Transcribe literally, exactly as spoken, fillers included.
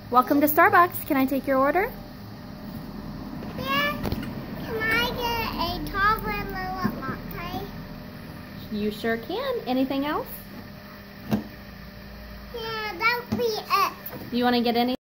Welcome to Starbucks. Can I take your order? Yeah. Can I get a tall red vanilla latte? You sure can. Anything else? Yeah, that would be it. You want to get any?